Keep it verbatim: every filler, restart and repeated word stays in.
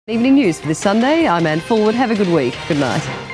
Evening news for this Sunday. I'm Anne Fulwood. Have a good week. Good night.